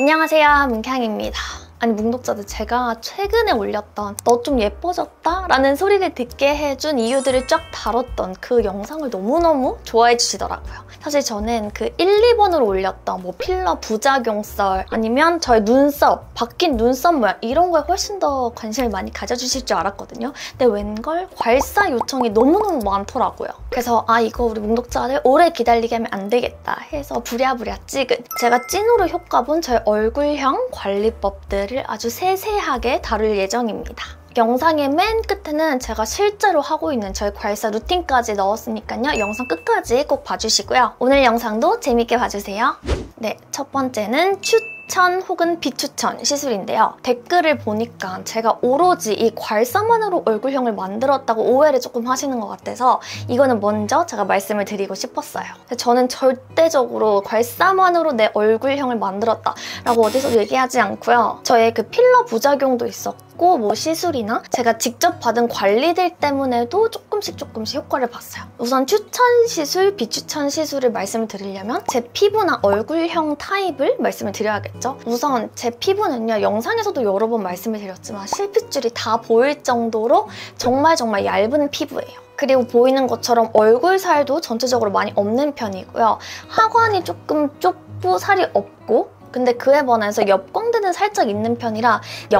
안녕하세요, 문캉입니다. 아니 뭉독자들, 제가 최근에 올렸던 너 좀 예뻐졌다? 라는 소리를 듣게 해준 이유들을 쫙 다뤘던 그 영상을 너무너무 좋아해 주시더라고요. 사실 저는 그 1, 2번으로 올렸던 뭐 필러 부작용썰 아니면 저의 눈썹, 바뀐 눈썹 모양 이런 거에 훨씬 더 관심을 많이 가져주실 줄 알았거든요. 근데 웬걸 괄사 요청이 너무너무 많더라고요. 그래서 이거 우리 뭉독자들 오래 기다리게 하면 안 되겠다 해서 부랴부랴 찍은, 제가 찐으로 효과 본 저의 얼굴형 관리법들을 아주 세세하게 다룰 예정입니다. 영상의 맨 끝에는 제가 실제로 하고 있는 저의 괄사 루틴까지 넣었으니까요. 영상 끝까지 꼭 봐주시고요. 오늘 영상도 재밌게 봐주세요. 네, 첫 번째는 추천 혹은 비추천 시술인데요. 댓글을 보니까 제가 오로지 이 괄사만으로 얼굴형을 만들었다고 오해를 조금 하시는 것 같아서 이거는 먼저 제가 말씀을 드리고 싶었어요. 저는 절대적으로 괄사만으로 내 얼굴형을 만들었다라고 어디서 얘기하지 않고요. 저의 그 필러 부작용도 있었고 뭐 시술이나 제가 직접 받은 관리들 때문에도 조금씩 효과를 봤어요. 우선 추천 시술, 비추천 시술을 말씀을 드리려면 제 피부나 얼굴형 타입을 말씀을 드려야겠죠. 우선 제 피부는요, 영상에서도 여러 번 말씀을 드렸지만 실핏줄이 다 보일 정도로 정말 얇은 피부예요. 그리고 보이는 것처럼 얼굴 살도 전체적으로 많이 없는 편이고요. 하관이 조금 좁고 살이 없고, 근데 그에 반해서 옆광대는 살짝 있는 편이라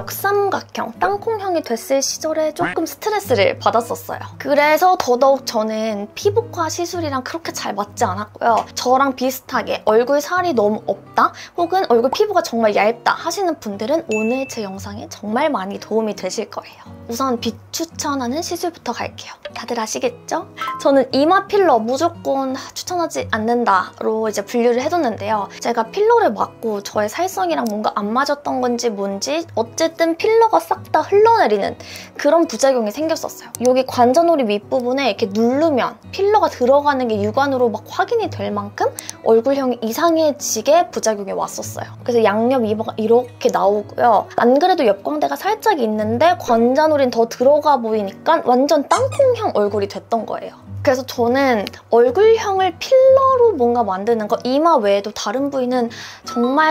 역삼각형, 땅콩형이 됐을 시절에 조금 스트레스를 받았었어요. 그래서 더더욱 저는 피부과 시술이랑 그렇게 잘 맞지 않았고요. 저랑 비슷하게 얼굴 살이 너무 없다 혹은 얼굴 피부가 정말 얇다 하시는 분들은 오늘 제 영상에 정말 많이 도움이 되실 거예요. 우선 비추천하는 시술부터 갈게요. 다들 아시겠죠? 저는 이마 필러 무조건 추천하지 않는다로 이제 분류를 해뒀는데요. 제가 필러를 맞고 저의 살성이랑 뭔가 안 맞았던 건지 뭔지 어쨌든 필러가 싹 다 흘러내리는 그런 부작용이 생겼었어요. 여기 관자놀이 밑부분에 이렇게 누르면 필러가 들어가는 게 육안으로 막 확인이 될 만큼 얼굴형이 이상해지게 부작용이 왔었어요. 그래서 양옆 이마가 이렇게 나오고요. 안 그래도 옆광대가 살짝 있는데 관자놀이는 더 들어가 보이니까 완전 땅콩형 얼굴이 됐던 거예요. 그래서 저는 얼굴형을 필러로 뭔가 만드는 거, 이마 외에도 다른 부위는 정말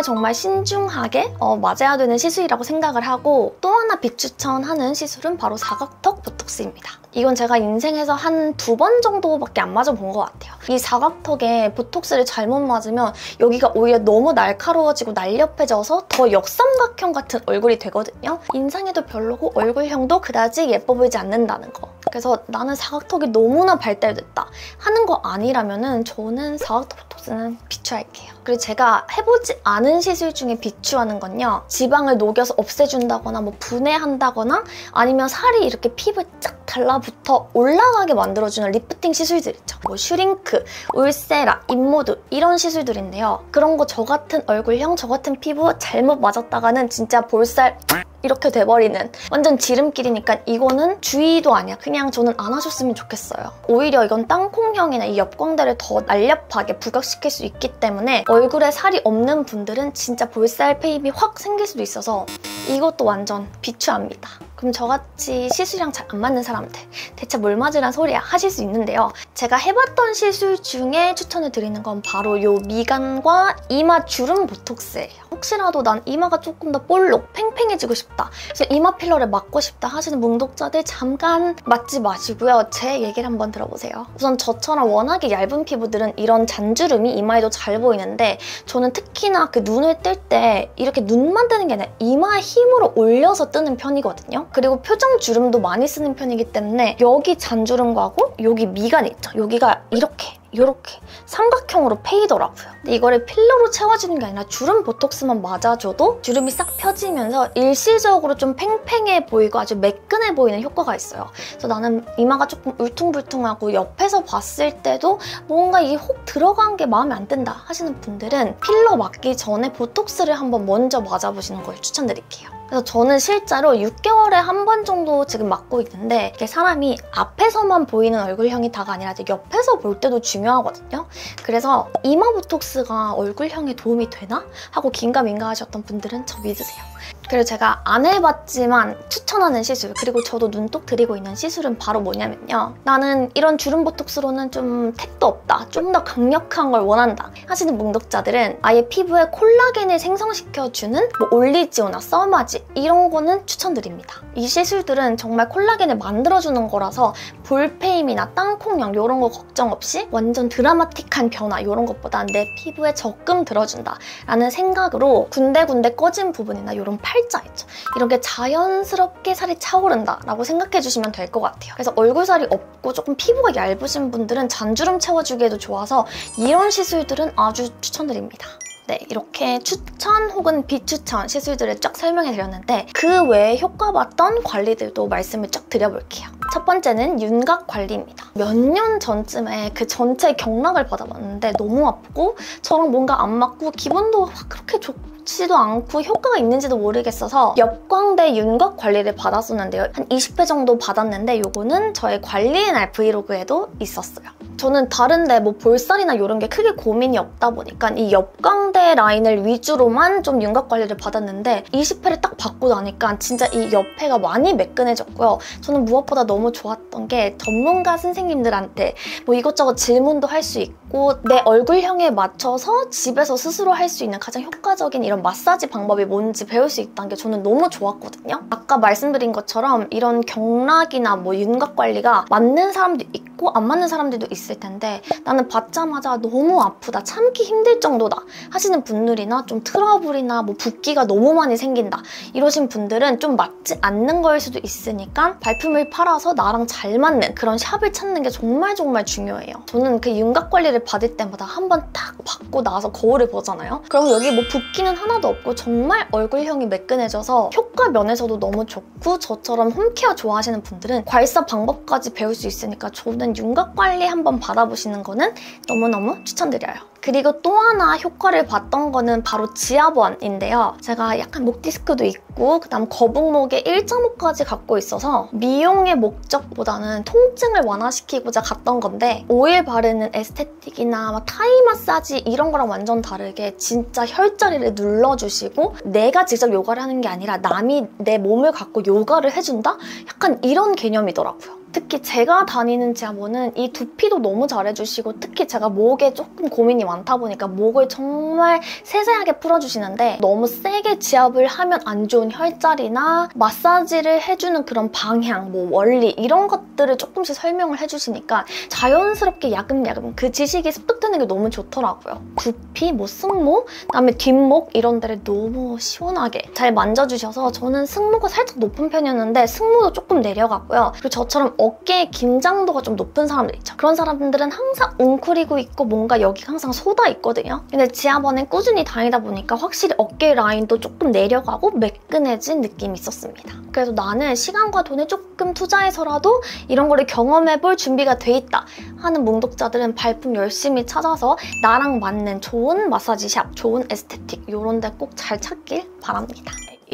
신중하게 맞아야 되는 시술이라고 생각을 하고, 또 하나 비추천하는 시술은 바로 사각턱 보톡스입니다. 이건 제가 인생에서 한 2번 정도밖에 안 맞아본 것 같아요. 이 사각턱에 보톡스를 잘못 맞으면 여기가 오히려 너무 날카로워지고 날렵해져서 더 역삼각형 같은 얼굴이 되거든요. 인상에도 별로고 얼굴형도 그다지 예뻐 보이지 않는다는 거. 그래서 나는 사각턱이 너무나 발달됐다 하는 거 아니라면은 저는 사각턱 보톡스는 비추할게요. 그리고 제가 해보지 않은 시술 중에 비추하는 건요, 지방을 녹여서 없애준다거나 뭐 분해한다거나 아니면 살이 이렇게 피부에 쫙 달라붙어 올라가게 만들어주는 리프팅 시술들 있죠. 뭐 슈링크, 울세라, 인모드 이런 시술들인데요. 그런 거 저 같은 얼굴형, 저 같은 피부 잘못 맞았다가는 진짜 볼살 이렇게 돼버리는 완전 지름길이니까 이거는 주의도 아니야. 그냥 저는 안 하셨으면 좋겠어요. 오히려 이건 땅콩형이나 이 옆광대를 더 날렵하게 부각시킬 수 있기 때문에 얼굴에 살이 없는 분들은 진짜 볼살 페입이 확 생길 수도 있어서 이것도 완전 비추합니다. 그럼 저같이 시술이랑 잘 안 맞는 사람들 대체 뭘 맞으란 소리야 하실 수 있는데요. 제가 해봤던 시술 중에 추천을 드리는 건 바로 요 미간과 이마 주름 보톡스예요. 혹시라도 난 이마가 조금 더 볼록 팽팽해지고 싶다, 그래서 이마 필러를 맞고 싶다 하시는 뭉독자들 잠깐 맞지 마시고요. 제 얘기를 한번 들어보세요. 우선 저처럼 워낙에 얇은 피부들은 이런 잔주름이 이마에도 잘 보이는데 저는 특히나 그 눈을 뜰 때 이렇게 눈만 뜨는 게 아니라 이마에 힘으로 올려서 뜨는 편이거든요. 그리고 표정 주름도 많이 쓰는 편이기 때문에 여기 잔주름과고 여기 미간 있죠. 여기가 이렇게 삼각형으로 패이더라고요. 근데 이거를 필러로 채워주는 게 아니라 주름 보톡스만 맞아줘도 주름이 싹 펴지면서 일시적으로 좀 팽팽해 보이고 아주 매끈해 보이는 효과가 있어요. 그래서 나는 이마가 조금 울퉁불퉁하고 옆에서 봤을 때도 뭔가 이게 혹 들어간 게 마음에 안 든다 하시는 분들은 필러 맞기 전에 보톡스를 한번 먼저 맞아보시는 걸 추천드릴게요. 그래서 저는 실제로 6개월에 한 번 정도 지금 맞고 있는데, 이게 사람이 앞에서만 보이는 얼굴형이 다가 아니라 옆에서 볼 때도 중요하거든요. 그래서 이마 보톡스가 얼굴형에 도움이 되나? 하고 긴가민가 하셨던 분들은 저 믿으세요. 그리고 제가 안 해봤지만 추천하는 시술, 그리고 저도 눈독 들이고 있는 시술은 바로 뭐냐면요. 나는 이런 주름 보톡스로는 좀 택도 없다, 좀 더 강력한 걸 원한다 하시는 뭉독자들은 아예 피부에 콜라겐을 생성시켜주는 뭐 올리지오나 써마지 이런 거는 추천드립니다. 이 시술들은 정말 콜라겐을 만들어주는 거라서 볼페임이나 땅콩형 이런 거 걱정 없이 완전 드라마틱한 변화 이런 것보다 내 피부에 적금 들어준다 라는 생각으로 군데군데 꺼진 부분이나 이런 팔자 있죠. 이렇게 자연스럽게 살이 차오른다 라고 생각해 주시면 될 것 같아요. 그래서 얼굴살이 없고 조금 피부가 얇으신 분들은 잔주름 채워주기에도 좋아서 이런 시술들은 아주 추천드립니다. 네, 이렇게 추천 혹은 비추천 시술들을 쫙 설명해 드렸는데 그 외에 효과 봤던 관리들도 말씀을 쫙 드려볼게요. 첫 번째는 윤곽 관리입니다. 몇 년 전쯤에 그 전체 경락을 받아봤는데 너무 아프고 저랑 뭔가 안 맞고 기분도 그렇게 좋지도 않고 효과가 있는지도 모르겠어서 옆광대 윤곽 관리를 받았었는데요. 한 20회 정도 받았는데 요거는 저의 관리의 날 브이로그에도 있었어요. 저는 다른데 뭐 볼살이나 이런 게 크게 고민이 없다 보니까 이 옆광대 라인을 위주로만 좀 윤곽 관리를 받았는데 20회를 딱 받고 나니까 진짜 이 옆에가 많이 매끈해졌고요. 저는 무엇보다 너무 좋았던 게 전문가 선생님들한테 뭐 이것저것 질문도 할 수 있고 내 얼굴형에 맞춰서 집에서 스스로 할 수 있는 가장 효과적인 이런 마사지 방법이 뭔지 배울 수 있다는 게 저는 너무 좋았거든요. 아까 말씀드린 것처럼 이런 경락이나 뭐 윤곽 관리가 맞는 사람도 있고 안 맞는 사람들도 있을 텐데 나는 받자마자 너무 아프다, 참기 힘들 정도다 하시는 분들이나 좀 트러블이나 뭐 붓기가 너무 많이 생긴다 이러신 분들은 좀 맞지 않는 거일 수도 있으니까 발품을 팔아서 나랑 잘 맞는 그런 샵을 찾는 게 정말 중요해요. 저는 그 윤곽 관리를 받을 때마다 한번 딱 받고 나서 거울을 보잖아요. 그럼 여기 뭐 붓기는 하나도 없고 정말 얼굴형이 매끈해져서 효과 면에서도 너무 좋고 저처럼 홈케어 좋아하시는 분들은 괄사 방법까지 배울 수 있으니까 저는 윤곽 관리 한번 받아보시는 거는 너무너무 추천드려요. 그리고 또 하나 효과를 봤던 거는 바로 지압원인데요. 제가 약간 목 디스크도 있고 그다음 거북목에 1.5까지 갖고 있어서 미용의 목적보다는 통증을 완화시키고자 갔던 건데 오일 바르는 에스테틱이나 막 타이 마사지 이런 거랑 완전 다르게 진짜 혈자리를 눌러주시고 내가 직접 요가를 하는 게 아니라 남이 내 몸을 갖고 요가를 해준다? 약간 이런 개념이더라고요. 특히 제가 다니는 지압원은 이 두피도 너무 잘해주시고 특히 제가 목에 조금 고민이 많다 보니까 목을 정말 세세하게 풀어주시는데 너무 세게 지압을 하면 안 좋은 혈자리나 마사지를 해주는 그런 방향, 뭐 원리 이런 것들을 조금씩 설명을 해주시니까 자연스럽게 야금야금 그 지식이 습득되는 게 너무 좋더라고요. 두피, 뭐 승모, 그다음에 뒷목 이런 데를 너무 시원하게 잘 만져주셔서 저는 승모가 살짝 높은 편이었는데 승모도 조금 내려갔고요. 그리고 저처럼 어깨의 긴장도가 좀 높은 사람들 있죠. 그런 사람들은 항상 웅크리고 있고 뭔가 여기가 항상 쏟아 있거든요. 근데 지압원에 꾸준히 다니다 보니까 확실히 어깨 라인도 조금 내려가고 매끈해진 느낌이 있었습니다. 그래서 나는 시간과 돈을 조금 투자해서라도 이런 거를 경험해볼 준비가 돼 있다 하는 뭉독자들은 발품 열심히 찾아서 나랑 맞는 좋은 마사지샵, 좋은 에스테틱 이런 데 꼭 잘 찾길 바랍니다.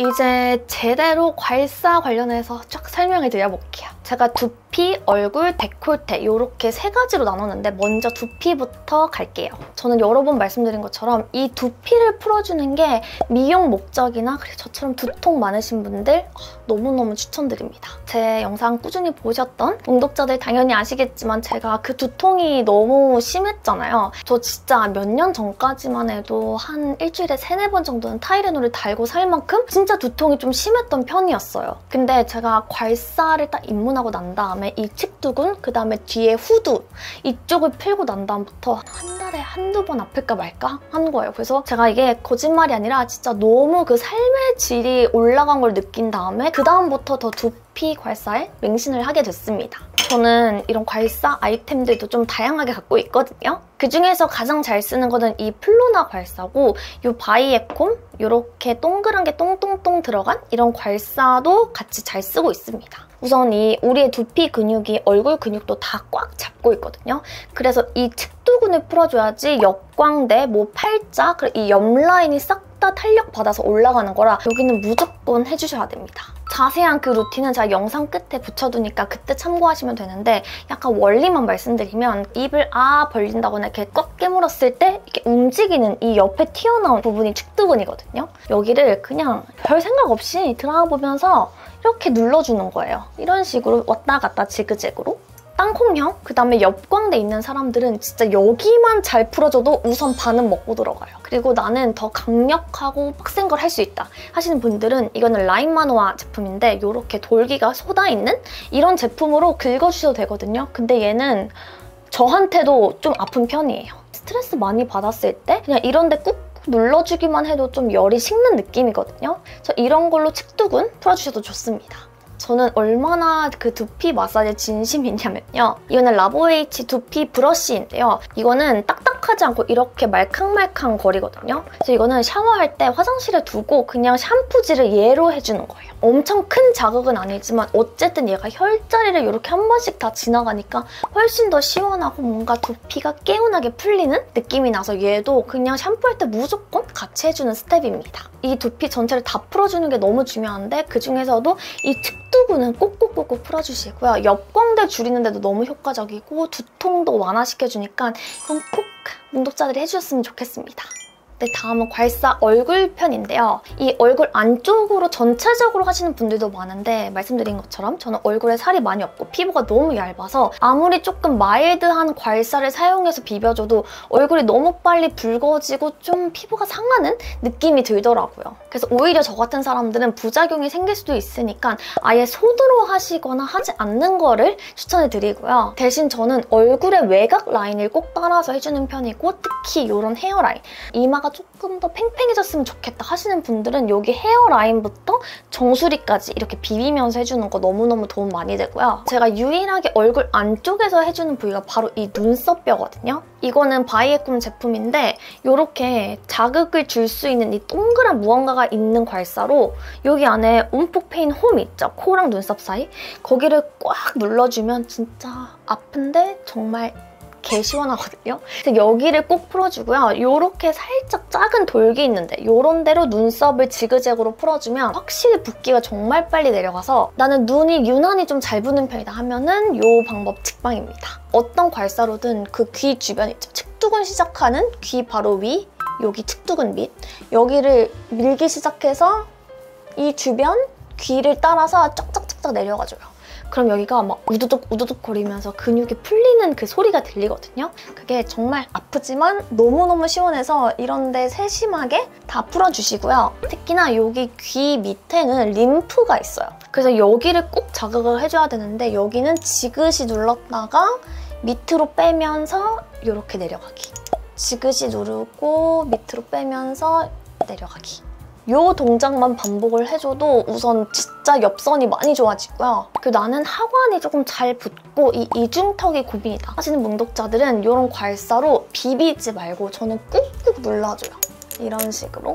이제 제대로 괄사 관련해서 쫙 설명을 드려볼게요. 제가 두피, 얼굴, 데콜테 이렇게 세 가지로 나눴는데 먼저 두피부터 갈게요. 저는 여러 번 말씀드린 것처럼 이 두피를 풀어주는 게 미용 목적이나 그리고 저처럼 두통 많으신 분들 너무너무 추천드립니다. 제 영상 꾸준히 보셨던 뭉독자들 당연히 아시겠지만 제가 그 두통이 너무 심했잖아요. 저 진짜 몇 년 전까지만 해도 한 일주일에 3-4번 정도는 타이레놀을 달고 살 만큼 진짜 두통이 좀 심했던 편이었어요. 근데 제가 괄사를 딱 입문하고 난 다음에 이 측두근, 그 다음에 뒤에 후두 이쪽을 풀고 난 다음부터 한 달에 한두 번 아플까 말까 하는 거예요. 그래서 제가 이게 거짓말이 아니라 진짜 너무 그 삶의 질이 올라간 걸 느낀 다음에 그 다음부터 더 두피 괄사에 맹신을 하게 됐습니다. 저는 이런 괄사 아이템들도 좀 다양하게 갖고 있거든요. 그중에서 가장 잘 쓰는 거는 이 플로나 괄사고 이 바이에콤 이렇게 동그란 게 똥똥똥 들어간 이런 괄사도 같이 잘 쓰고 있습니다. 우선 이 우리의 두피 근육이 얼굴 근육도 다 꽉 잡고 있거든요. 그래서 이 측두근을 풀어줘야지 역광대, 뭐 팔자, 그리고 이 옆라인이 싹 다 탄력 받아서 올라가는 거라 여기는 무조건 해주셔야 됩니다. 자세한 그 루틴은 제가 영상 끝에 붙여두니까 그때 참고하시면 되는데 약간 원리만 말씀드리면 입을 벌린다거나 이렇게 꽉 깨물었을 때 이렇게 움직이는 이 옆에 튀어나온 부분이 측두근이거든요. 여기를 그냥 별 생각 없이 드라마 보면서 이렇게 눌러주는 거예요. 이런 식으로 왔다 갔다 지그재그로. 땅콩형, 그다음에 옆광대 있는 사람들은 진짜 여기만 잘 풀어줘도 우선 반은 먹고 들어가요. 그리고 나는 더 강력하고 빡센 걸 할 수 있다 하시는 분들은 이거는 라인마노아 제품인데 이렇게 돌기가 솟아있는 이런 제품으로 긁어주셔도 되거든요. 근데 얘는 저한테도 좀 아픈 편이에요. 스트레스 많이 받았을 때 그냥 이런 데 꾹 눌러주기만 해도 좀 열이 식는 느낌이거든요. 그래서 이런 걸로 측두근 풀어주셔도 좋습니다. 저는 얼마나 그 두피 마사지에 진심이냐면요. 이거는 라보에이치 두피 브러쉬인데요. 이거는 딱딱하지 않고 이렇게 말캉말캉 거리거든요. 그래서 이거는 샤워할 때 화장실에 두고 그냥 샴푸질을 얘로 해주는 거예요. 엄청 큰 자극은 아니지만 어쨌든 얘가 혈자리를 이렇게 한 번씩 다 지나가니까 훨씬 더 시원하고 뭔가 두피가 개운하게 풀리는 느낌이 나서 얘도 그냥 샴푸할 때 무조건 같이 해주는 스텝입니다. 이 두피 전체를 다 풀어주는 게 너무 중요한데 그중에서도 이 측두근은 꼭꼭꼭꼭 풀어주시고요. 옆광대 줄이는데도 너무 효과적이고 두통도 완화시켜주니까 이건 꼭 문독자들이 해주셨으면 좋겠습니다. 네, 다음은 괄사 얼굴 편인데요. 이 얼굴 안쪽으로 전체적으로 하시는 분들도 많은데 말씀드린 것처럼 저는 얼굴에 살이 많이 없고 피부가 너무 얇아서 아무리 조금 마일드한 괄사를 사용해서 비벼줘도 얼굴이 너무 빨리 붉어지고 좀 피부가 상하는 느낌이 들더라고요. 그래서 오히려 저 같은 사람들은 부작용이 생길 수도 있으니까 아예 손으로 하시거나 하지 않는 거를 추천해드리고요. 대신 저는 얼굴의 외곽 라인을 꼭 따라서 해주는 편이고 특히 이런 헤어라인, 이마가 조금 더 팽팽해졌으면 좋겠다 하시는 분들은 여기 헤어라인부터 정수리까지 이렇게 비비면서 해주는 거 너무너무 도움 많이 되고요. 제가 유일하게 얼굴 안쪽에서 해주는 부위가 바로 이 눈썹뼈거든요. 이거는 바이에꿈 제품인데 이렇게 자극을 줄 수 있는 이 동그란 무언가가 있는 괄사로 여기 안에 움푹 패인 홈 있죠? 코랑 눈썹 사이? 거기를 꽉 눌러주면 진짜 아픈데 정말 개 시원하거든요. 그래서 여기를 꼭 풀어주고요. 이렇게 살짝 작은 돌기 있는데 이런 데로 눈썹을 지그재그로 풀어주면 확실히 붓기가 정말 빨리 내려가서 나는 눈이 유난히 좀 잘 부는 편이다 하면은 이 방법 직방입니다. 어떤 괄사로든 그 귀 주변 있죠. 측두근 시작하는 귀 바로 위, 여기 측두근 밑 여기를 밀기 시작해서 이 주변 귀를 따라서 쫙쫙쫙쫙 내려가줘요. 그럼 여기가 막 우두둑 우두둑 거리면서 근육이 풀리는 그 소리가 들리거든요. 그게 정말 아프지만 너무너무 시원해서 이런 데 세심하게 다 풀어주시고요. 특히나 여기 귀 밑에는 림프가 있어요. 그래서 여기를 꼭 자극을 해줘야 되는데 여기는 지그시 눌렀다가 밑으로 빼면서 이렇게 내려가기. 지그시 누르고 밑으로 빼면서 내려가기. 이 동작만 반복을 해줘도 우선 진짜 엽선이 많이 좋아지고요. 그리고 나는 하관이 조금 잘 붓고 이 이중턱이 고민이다 하시는 문독자들은 이런 괄사로 비비지 말고 저는 꾹꾹 눌러줘요. 이런 식으로.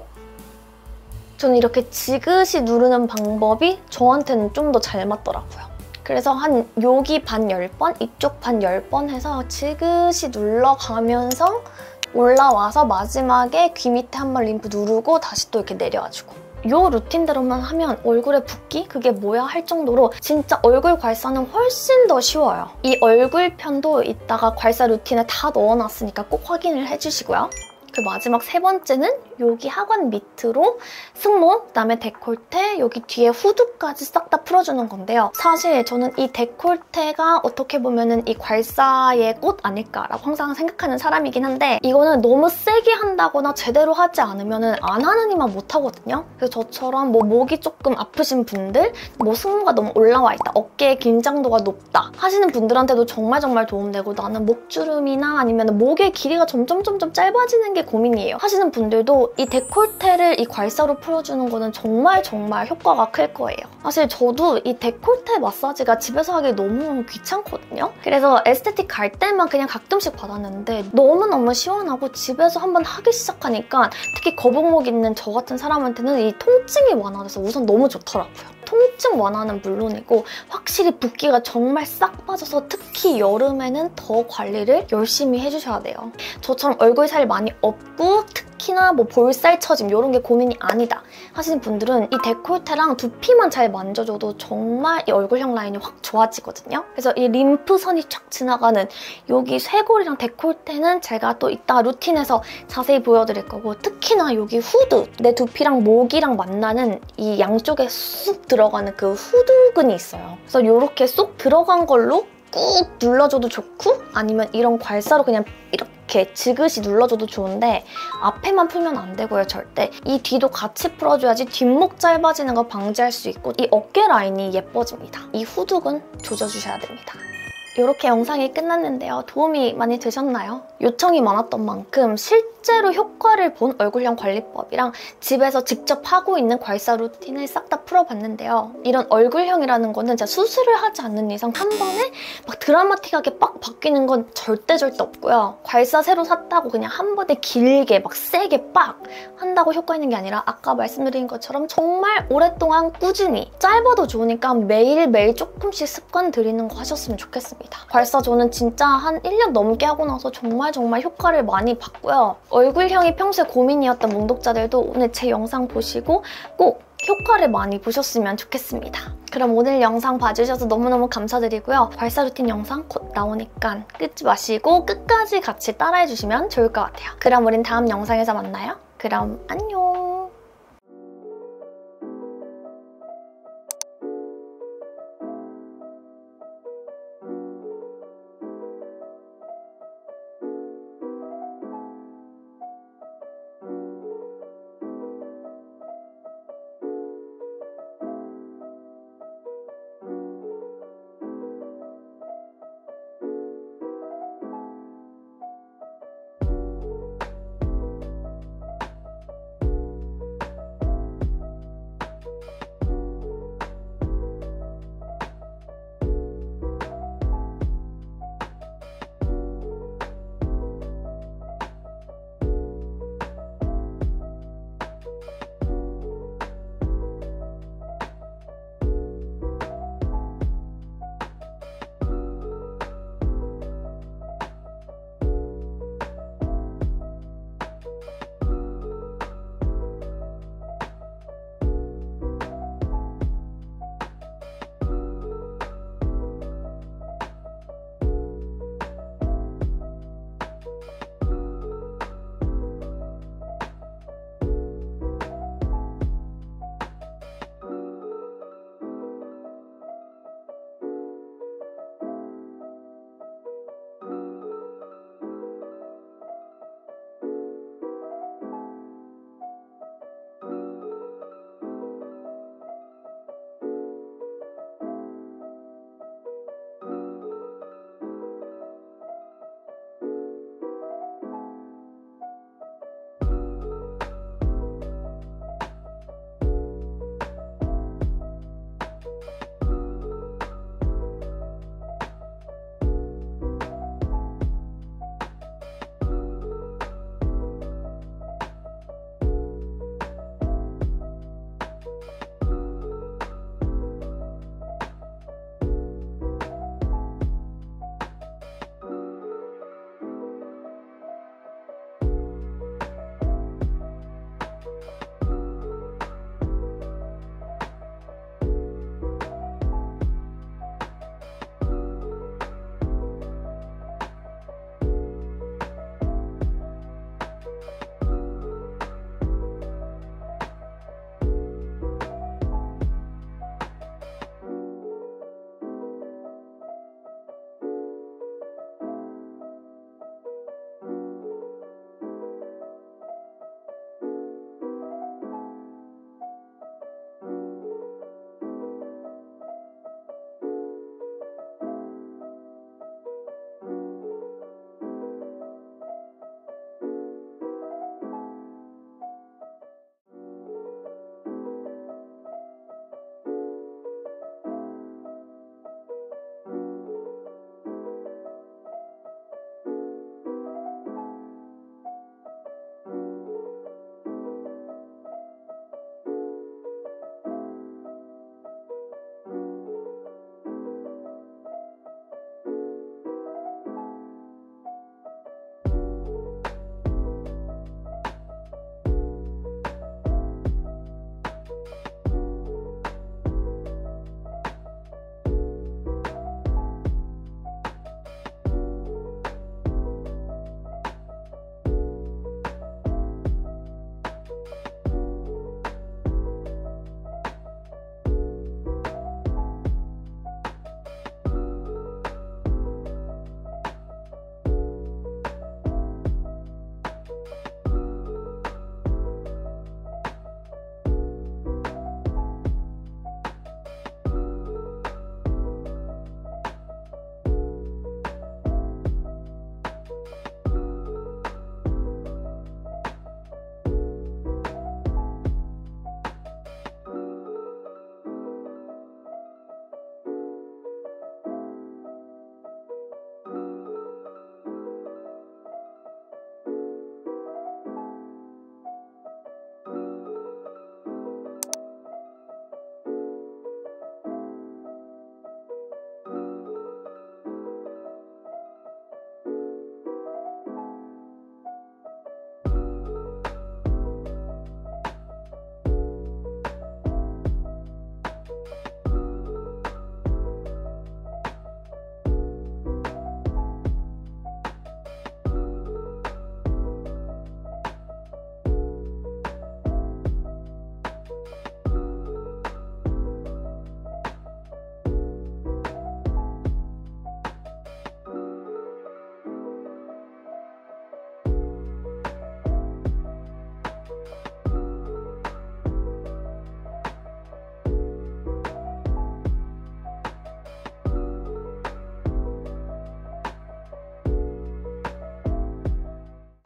저는 이렇게 지그시 누르는 방법이 저한테는 좀 더 잘 맞더라고요. 그래서 한 여기 반 10번, 이쪽 반 10번 해서 지그시 눌러가면서 올라와서 마지막에 귀 밑에 한 번 림프 누르고 다시 또 이렇게 내려와주고 이 루틴대로만 하면 얼굴에 붓기? 그게 뭐야? 할 정도로 진짜 얼굴 괄사는 훨씬 더 쉬워요. 이 얼굴 편도 이따가 괄사 루틴에 다 넣어놨으니까 꼭 확인을 해주시고요. 그 마지막 세 번째는 여기 하관 밑으로 승모, 그다음에 데콜테, 여기 뒤에 후두까지 싹 다 풀어주는 건데요. 사실 저는 이 데콜테가 어떻게 보면은 이 괄사의 꽃 아닐까라고 항상 생각하는 사람이긴 한데 이거는 너무 세게 한다거나 제대로 하지 않으면 안 하는 이만 못하거든요. 그래서 저처럼 뭐 목이 조금 아프신 분들, 뭐 승모가 너무 올라와 있다, 어깨의 긴장도가 높다 하시는 분들한테도 정말 도움되고 나는 목주름이나 아니면 목의 길이가 점점 짧아지는 게 고민이에요 하시는 분들도 이 데콜테를 이 괄사로 풀어주는 거는 정말 효과가 클 거예요. 사실 저도 이 데콜테 마사지가 집에서 하기 너무 귀찮거든요. 그래서 에스테틱 갈 때만 그냥 가끔씩 받았는데 너무너무 시원하고 집에서 한번 하기 시작하니까 특히 거북목 있는 저 같은 사람한테는 이 통증이 완화돼서 우선 너무 좋더라고요. 통증 완화는 물론이고 확실히 붓기가 정말 싹 빠져서 특히 여름에는 더 관리를 열심히 해주셔야 돼요. 저처럼 얼굴 살이 많이 없고 특히나 뭐 볼살 처짐 이런 게 고민이 아니다 하시는 분들은 이 데콜테랑 두피만 잘 만져줘도 정말 이 얼굴형 라인이 확 좋아지거든요. 그래서 이 림프선이 쫙 지나가는 여기 쇄골이랑 데콜테는 제가 또 이따가 루틴에서 자세히 보여드릴 거고, 특히나 여기 후드, 내 두피랑 목이랑 만나는 이 양쪽에 쑥 들어가는 그 후두근이 있어요. 그래서 이렇게 쏙 들어간 걸로 꾹 눌러줘도 좋고, 아니면 이런 괄사로 그냥 이렇게 지그시 눌러줘도 좋은데 앞에만 풀면 안 되고요, 절대. 이 뒤도 같이 풀어줘야지 뒷목 짧아지는 거 방지할 수 있고 이 어깨 라인이 예뻐집니다. 이 후두근 조져주셔야 됩니다. 이렇게 영상이 끝났는데요. 도움이 많이 되셨나요? 요청이 많았던 만큼 실제로 효과를 본 얼굴형 관리법이랑 집에서 직접 하고 있는 괄사 루틴을 싹 다 풀어봤는데요. 이런 얼굴형이라는 거는 진짜 수술을 하지 않는 이상 한 번에 막 드라마틱하게 빡 바뀌는 건 절대 없고요. 괄사 새로 샀다고 그냥 한 번에 길게 막 세게 빡 한다고 효과 있는 게 아니라 아까 말씀드린 것처럼 정말 오랫동안 꾸준히, 짧아도 좋으니까 매일매일 조금씩 습관 들이는 거 하셨으면 좋겠습니다. 괄사 저는 진짜 한 1년 넘게 하고 나서 정말 효과를 많이 봤고요. 얼굴형이 평소에 고민이었던 몽독자들도 오늘 제 영상 보시고 꼭 효과를 많이 보셨으면 좋겠습니다. 그럼 오늘 영상 봐주셔서 너무너무 감사드리고요. 괄사 루틴 영상 곧 나오니까 끊지 마시고 끝까지 같이 따라해주시면 좋을 것 같아요. 그럼 우린 다음 영상에서 만나요. 그럼 안녕!